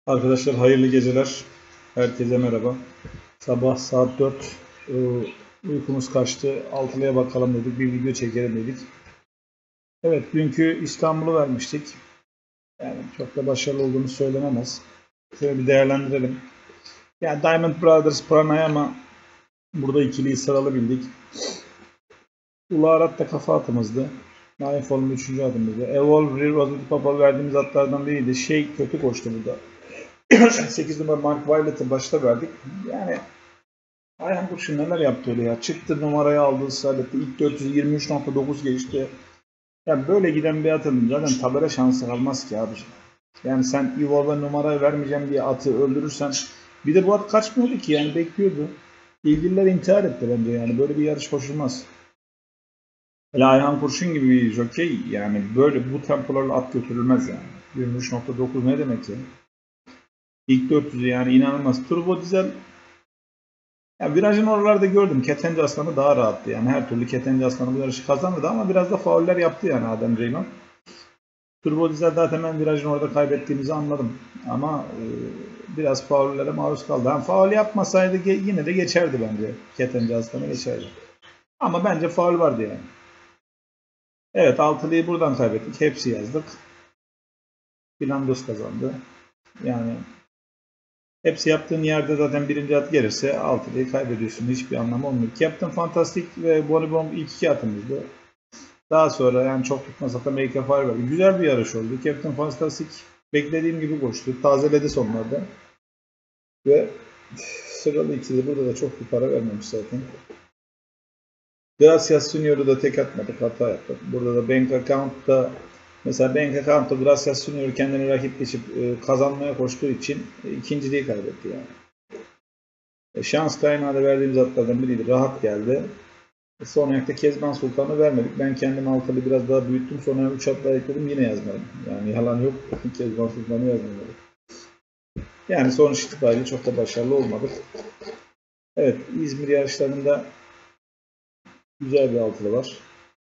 Arkadaşlar hayırlı geceler. Herkese merhaba. Sabah saat 4. Uykumuz kaçtı. 6'ya bakalım dedik. Bir video çekelim dedik. Evet, dünkü İstanbul'u vermiştik. Yani çok da başarılı olduğunu söylenemez. Şöyle bir değerlendirelim. Yani Diamond Brothers, Pranayama burada ikiliyi sıralabildik. Ularat da kafa atımızdı. Nightfall'un 3. adımıydı. Evolve, Rosette Papa verdiğimiz atlardan biriydi. Kötü koştu burada. 8 numara Mark Violet'ı başta verdik. Yani Ayhan Kurşun neler yaptı öyle ya. Çıktı numarayı aldı, ısrar etti. İlk 423.9 geçti. Yani böyle giden bir atın zaten tabela şansı kalmaz ki abi. Yani sen Evolve'a numarayı vermeyeceğim diye atı öldürürsen, bir de bu at kaçmıyordu ki, yani bekliyordu. İlgililer intihar etti bence, yani böyle bir yarış koşulmaz. Hele Ayhan Kurşun gibi bir jokey, yani böyle bu tempolarla at götürülmez yani. 23.9 ne demek ya? İlk 400'ü yani inanılmaz. Turbo dizel. Ya virajın oralarda gördüm. Ketenci Aslanı daha rahattı. Yani her türlü Ketenci Aslanı bu yarışı kazandı ama biraz da fauller yaptı yani Adem Ceylan. Turbo Dizel zaten ben virajın orada kaybettiğimizi anladım. Ama biraz faullere maruz kaldı. Yani faul yapmasaydı yine de geçerdi bence. Ketenci Aslanı geçerdi. Ama bence faul vardı yani. Evet, altılıyı buradan kaybettik. Hepsi yazdık. Finlandos kazandı. Yani hepsi yaptığın yerde zaten birinci at gelirse altılıyı kaybediyorsun. Hiçbir anlamı olmuyor. Captain Fantastic ve Bonibon ilk iki atımızdı. Daha sonra yani çok tutmasa da Make a Fire verdi. Güzel bir yarış oldu. Captain Fantastic beklediğim gibi koştu. Tazeledi sonlarda. Ve sıralı ikili burada da çok bir para vermemiş zaten. Gracias Junior'u da tek atmadık. Hata yaptık. Burada da Bank Account'ta mesela Bank Account'ta Gracias Junior kendini rakip geçip kazanmaya koştuğu için ikinciliği kaybetti yani. Şans kaynağı da verdiğimiz atlardan biriydi. Rahat geldi. Son ayakta Kezban Sultan'ı vermedik. Ben kendim altılı biraz daha büyüttüm. Sonra 3 at daha ekledim. Yine yazmadım. Yani yalan yok. Kezban Sultan'ı yazmadım. Yani sonuç itibariyle çok da başarılı olmadık. Evet, İzmir yarışlarında güzel bir altılı var.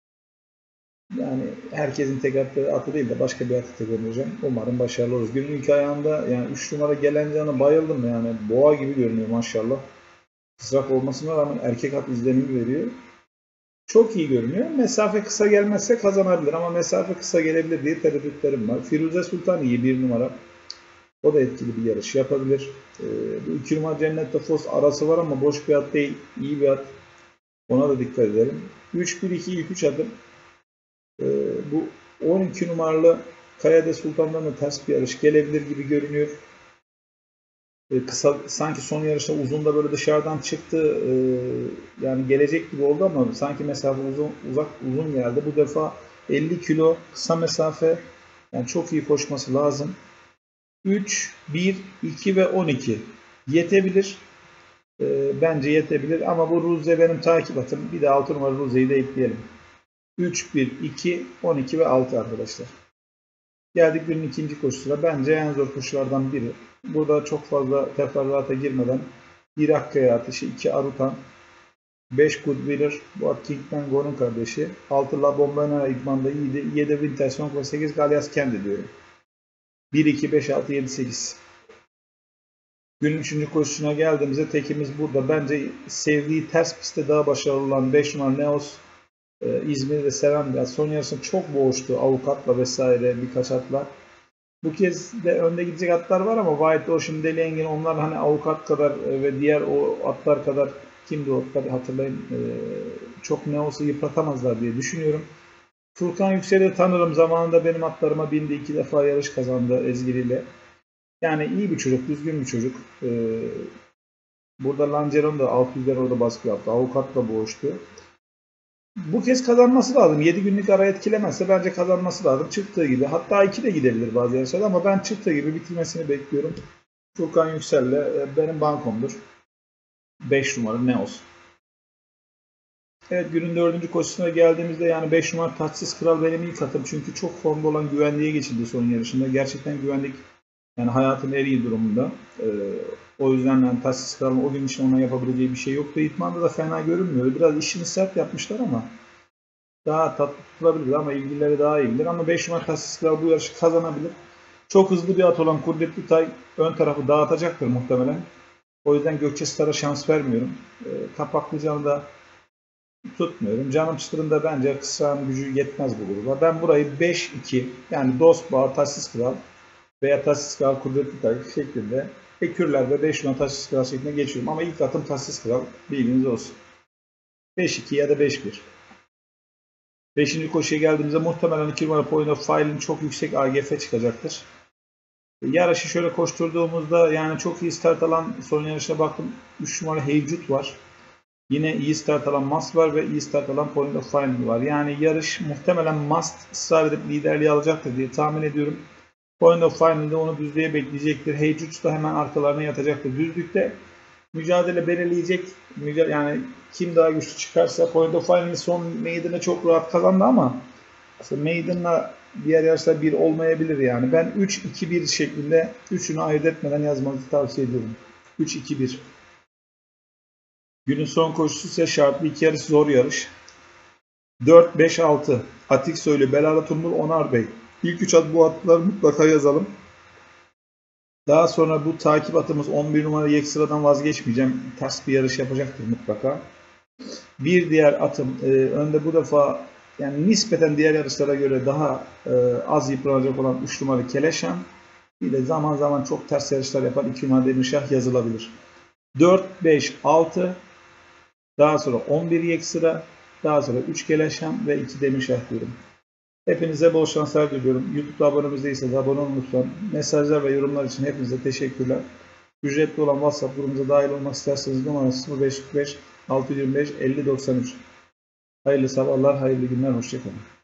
Yani herkesin tek attığı atı değil de başka bir atı tek oynayacağım. Umarım başarılı oluruz. Günün ilk ayağında yani 3 numara Gelencan'a bayıldım yani. Boğa gibi görünüyor maşallah. Kısrak olmasına rağmen erkek at izlenimi veriyor. Çok iyi görünüyor. Mesafe kısa gelmezse kazanabilir ama mesafe kısa gelebilir diye tereddütlerim var. Firuze Sultan iyi bir numara. O da etkili bir yarış yapabilir. Bu 2 numara Cennette Fos arası var ama boş bir at değil. İyi bir at. Ona da dikkat edelim. 3-1-2 ilk 3 adım. Bu 12 numaralı Kayade Sultan'dan da ters bir yarış gelebilir gibi görünüyor. Kısa, sanki son yarışta uzun da böyle dışarıdan çıktı. Yani gelecek gibi oldu ama sanki mesafe uzun geldi. Bu defa 50 kilo kısa mesafe, yani çok iyi koşması lazım. 3, 1, 2 ve 12 yetebilir. Bence yetebilir ama bu Ruze benim takip atım. Bir de 6 numara Ruze'yi de ekleyelim. 3, 1, 2, 12 ve 6 arkadaşlar. Geldik günün ikinci koşusuna. Bence en zor koşulardan biri. Burada çok fazla teferruata girmeden 1 Hakkaya atışı, 2 Arutan, 5 Goodwiller, bu at Kingman Go'nun kardeşi, 6 La Bombonera idmanda iyiydi, 7 Winterson ve 8 Galias Kendi diyorum. 1, 2, 5, 6, 7, 8. Günün 3. koşusuna geldiğimizde tekimiz burada. Bence sevdiği ters pistte daha başarılı olan 5 numara Neos, İzmir'de seven bir at. Son yarısında çok boğuştu avukatla vesaire birkaç atla. Bu kez de önde gidecek atlar var ama White Ocean, Deli Engin, onlar hani avukat kadar ve diğer o atlar kadar, kimdi o atlar hatırlayın, çok ne olsa yıpratamazlar diye düşünüyorum. Furkan Yüksel'i tanırım. Zamanında benim atlarıma bindi. 2 defa yarış kazandı ezgiliyle. Yani iyi bir çocuk, düzgün bir çocuk. Burada Langeron da 600'ler orada baskı yaptı. Avukatla boğuştu. Bu kez kazanması lazım. 7 günlük ara etkilemezse bence kazanması lazım. Çıktığı gibi. Hatta 2 de gidebilir bazı yarışlarda ama ben çıktığı gibi bitirmesini bekliyorum. Furkan Yüksel'le benim bankomdur. 5 numara Neos. Evet, günün 4. koşusuna geldiğimizde yani 5 numara Taçsız Kral benim ilk atım. Çünkü çok formda olan Güvenlik'e geçildi son yarışında. Gerçekten Güvenlik yani hayatın en iyi durumunda. O yüzden yani Taçsız Kral'ın o gün için ona yapabileceği bir şey yoktu. İtman'da da fena görünmüyor. Biraz işini sert yapmışlar ama daha tatlı tutulabilir ama ilgileri daha iyi bilir. Ama 5 numara Taçsız Kral bu yarışı kazanabilir. Çok hızlı bir at olan Kudretli Tay ön tarafı dağıtacaktır muhtemelen. O yüzden Gökçe Star'a şans vermiyorum. Kapaklayacağını da tutmuyorum. Canım Çıtır'ın bence kısrağın gücü yetmez bu gruba. Ben burayı 5-2 yani Dost Bağ, Taşsız Kral veya Taşsız Kral Kudretli Tay şeklinde ekürlerde 5 numara Taşsız Kral şeklinde geçiyorum. Ama ilk atım Taşsız Kral, bilginiz olsun. 5-2 ya da 5-1. 5. koşuya geldiğimizde muhtemelen 2 numara Point of File'in çok yüksek AGF çıkacaktır. Yarışı şöyle koşturduğumuzda yani çok iyi start alan son yarışına baktım. 3 numara Heycut var. Yine iyi start alan Must var ve iyi start alan Point of Final var. Yani yarış muhtemelen Must ısrar edip liderliği alacaktır diye tahmin ediyorum. Point of Final'de onu düzlüğe bekleyecektir. Heycut da hemen arkalarına yatacaktır. Düzlükte mücadele belirleyecek. Yani kim daha güçlü çıkarsa Point of Final'in son meydanı çok rahat kazandı ama Maiden'la diğer yarışlar bir olmayabilir yani. Ben 3-2-1 şeklinde üçünü ayırt etmeden yazmanızı tavsiye ediyorum. 3-2-1. Günün son koşusu ise şartlı 2 yarış, zor yarış. 4-5-6 Atik Soylu, Belala Tumbul, Onar Bey. İlk 3 at bu atları mutlaka yazalım. Daha sonra bu takip atımız 11 numara Yeksıra'dan vazgeçmeyeceğim. Ters bir yarış yapacaktır mutlaka. Bir diğer atım önde bu defa yani nispeten diğer yarışlara göre daha az yıpranacak olan 3 numara Keleşan. Bir de zaman zaman çok ters yarışlar yapan 2 numara Demirşah yazılabilir. 4, 5, 6 daha sonra 11 Yeksıra, daha sonra 3 Keleşan ve 2 Demirşah diyorum. Hepinize bol şanslar diliyorum. YouTube'da abone değilseniz abone olun lütfen. Mesajlar ve yorumlar için hepinize teşekkürler. Ücretli olan WhatsApp grubumuza dahil olmak isterseniz numarası 0545 625 5093. Hayırlı sabahlar, hayırlı günler, hoşçakalın.